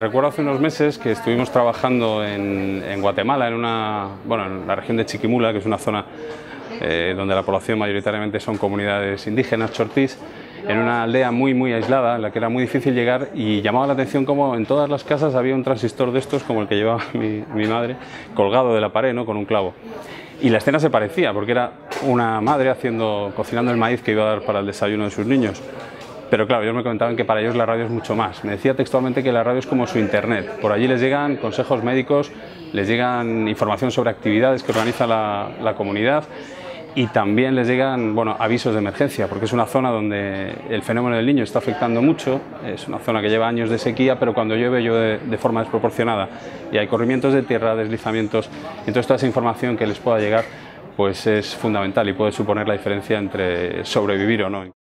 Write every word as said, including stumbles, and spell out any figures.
Recuerdo hace unos meses que estuvimos trabajando en, en Guatemala, en, una, bueno, en la región de Chiquimula, que es una zona eh, donde la población mayoritariamente son comunidades indígenas, chortís, en una aldea muy muy aislada, en la que era muy difícil llegar, y llamaba la atención como en todas las casas había un transistor de estos, como el que llevaba mi, mi madre, colgado de la pared, ¿no?, con un clavo. Y la escena se parecía, porque era una madre haciendo, cocinando el maíz que iba a dar para el desayuno de sus niños. Pero claro, ellos me comentaban que para ellos la radio es mucho más. Me decía textualmente que la radio es como su internet. Por allí les llegan consejos médicos, les llegan información sobre actividades que organiza la, la comunidad, y también les llegan, bueno, avisos de emergencia, porque es una zona donde el fenómeno del Niño está afectando mucho. Es una zona que lleva años de sequía, pero cuando llueve llueve de forma desproporcionada y hay corrimientos de tierra, deslizamientos. Entonces toda esa información que les pueda llegar pues es fundamental y puede suponer la diferencia entre sobrevivir o no.